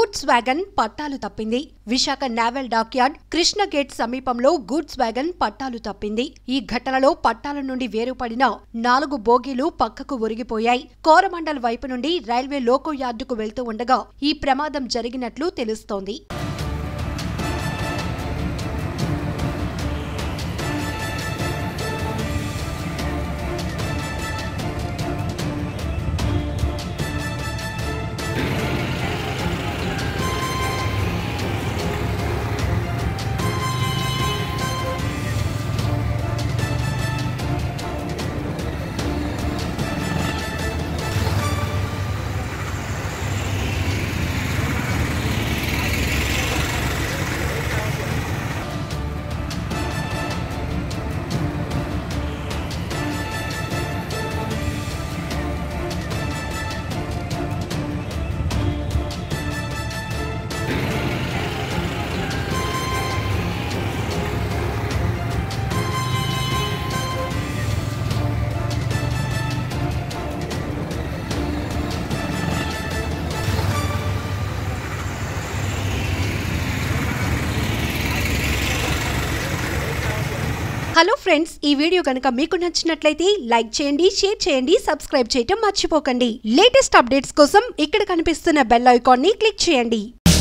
Goods wagon పట్టాలు తప్పింది. Visakha naval dockyard Krishna gate సమీపంలో గూడ్స్ వ్యాగన్ పట్టాలు తప్పింది. ఈ ఘటనలో పట్టాల నుండి వేరుపడిన 4 బోగీలు పక్కకు ఒరిగిపోయాయి. కోరమండల్ వైపు నుండి రైల్వే లోకో యార్డుకు వెళ్తూ ఉండగా ఈ ప్రమాదం జరిగినట్లు తెలుస్తోంది. హలో ఫ్రెండ్స్, ఈ వీడియో గనుక మీకు నచ్చినట్లయితే లైక్ చేయండి, షేర్ చేయండి, సబ్స్క్రైబ్ చేయటం మర్చిపోకండి. లేటెస్ట్ అప్డేట్స్ కోసం ఇక్కడ కనిపిస్తున్న బెల్ ఐకాన్ ని క్లిక్ చేయండి.